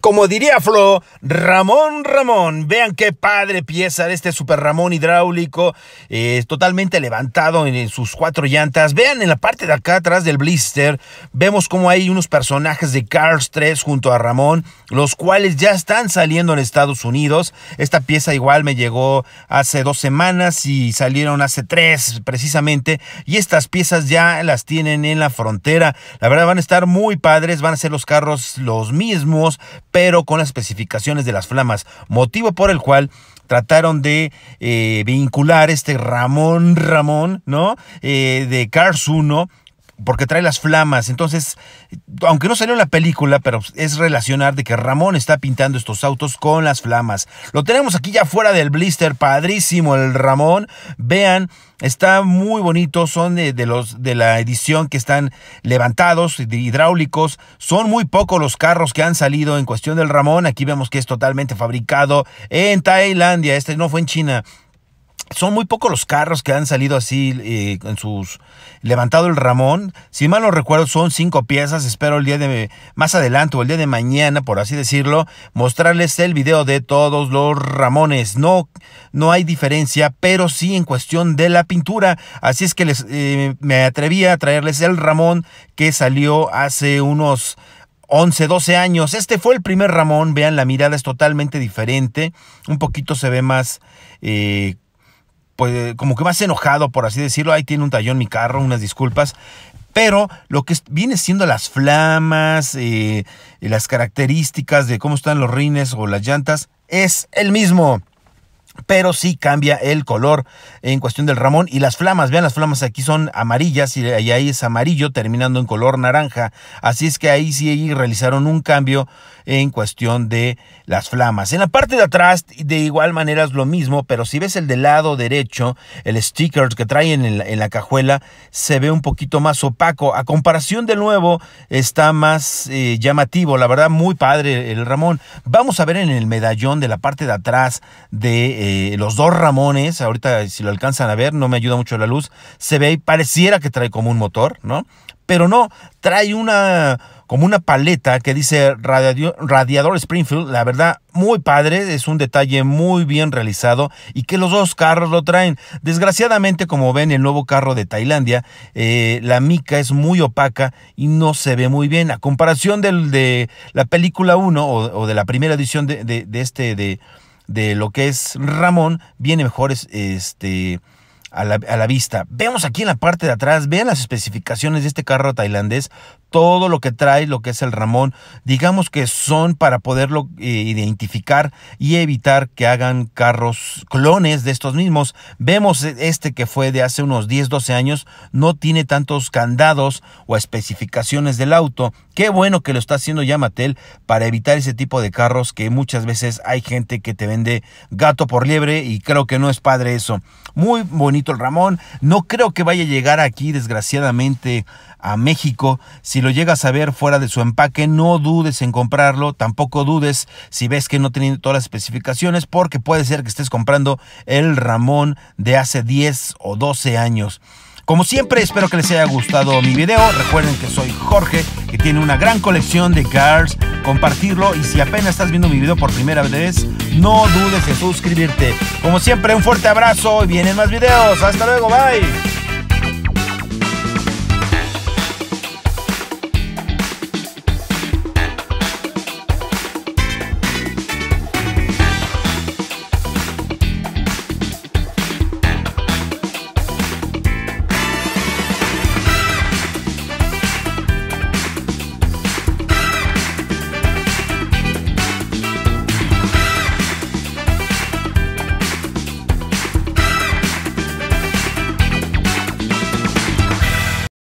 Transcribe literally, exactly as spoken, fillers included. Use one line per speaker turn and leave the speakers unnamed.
como diría Flo, Ramón Ramón. Vean qué padre pieza de este Super Ramón hidráulico, eh, totalmente levantado en, en sus cuatro llantas. Vean en la parte de acá atrás del blister, vemos como hay unos personajes de Cars tres junto a Ramón, los cuales ya están saliendo en Estados Unidos. Esta pieza igual me llegó hace dos semanas y salieron hace tres precisamente, y estas piezas ya las tienen en la frontera. La verdad van a estar muy padres, van a ser los carros los mismos, pero con las especificaciones de las flamas, motivo por el cual trataron de eh, vincular este Ramón Ramón, ¿no? Eh, de Cars uno, porque trae las flamas. Entonces, aunque no salió en la película, pero es relacionar de que Ramón está pintando estos autos con las flamas. Lo tenemos aquí ya fuera del blister, padrísimo el Ramón. Vean, está muy bonito, son de, de los de la edición que están levantados, de hidráulicos. Son muy pocos los carros que han salido en cuestión del Ramón. Aquí vemos que es totalmente fabricado en Tailandia, este no fue en China. Son muy pocos los carros que han salido así eh, en sus levantado el Ramón. Si mal no recuerdo, son cinco piezas. Espero el día de más adelante o el día de mañana, por así decirlo, mostrarles el video de todos los Ramones. No, no hay diferencia, pero sí en cuestión de la pintura. Así es que les, eh, me atreví a traerles el Ramón que salió hace unos once, doce años. Este fue el primer Ramón. Vean, la mirada es totalmente diferente. Un poquito se ve más Eh, pues como que más enojado, por así decirlo. Ahí tiene un tallón mi carro, unas disculpas. Pero lo que viene siendo las flamas, eh, las características de cómo están los rines o las llantas, es el mismo. Pero sí cambia el color en cuestión del Ramón. Y las flamas, vean, las flamas aquí son amarillas y ahí es amarillo terminando en color naranja. Así es que ahí sí realizaron un cambio en cuestión de las flamas. En la parte de atrás de igual manera es lo mismo, pero si ves el del lado derecho, el sticker que traen en la, en la cajuela se ve un poquito más opaco. A comparación del nuevo está más eh, llamativo, la verdad muy padre el Ramón. Vamos a ver en el medallón de la parte de atrás de eh, los dos Ramones. Ahorita si lo alcanzan a ver, no me ayuda mucho la luz, se ve y pareciera que trae como un motor, ¿no? Pero no, trae una como una paleta que dice radio, Radiador Springfield. La verdad, muy padre, es un detalle muy bien realizado y que los dos carros lo traen. Desgraciadamente, como ven, el nuevo carro de Tailandia, eh, la mica es muy opaca y no se ve muy bien. A comparación del, de la película uno o, o de la primera edición de, de, de este, de, de lo que es Ramón, viene mejor este... A la, a la vista. Vemos aquí en la parte de atrás, vean las especificaciones de este carro tailandés, todo lo que trae, lo que es el Ramón, digamos que son para poderlo eh, identificar y evitar que hagan carros clones de estos mismos. Vemos este que fue de hace unos diez, doce años, no tiene tantos candados o especificaciones del auto. Qué bueno que lo está haciendo ya Mattel para evitar ese tipo de carros que muchas veces hay gente que te vende gato por liebre y creo que no es padre eso. Muy bonito el Ramón, no creo que vaya a llegar aquí desgraciadamente a México. Si lo llegas a ver fuera de su empaque, no dudes en comprarlo, tampoco dudes si ves que no tiene todas las especificaciones, porque puede ser que estés comprando el Ramón de hace diez o doce años. Como siempre, espero que les haya gustado mi video. Recuerden que soy Jorge, que tiene una gran colección de cars. Compartirlo, y si apenas estás viendo mi video por primera vez, no dudes en suscribirte. Como siempre, un fuerte abrazo y vienen más videos. Hasta luego, bye.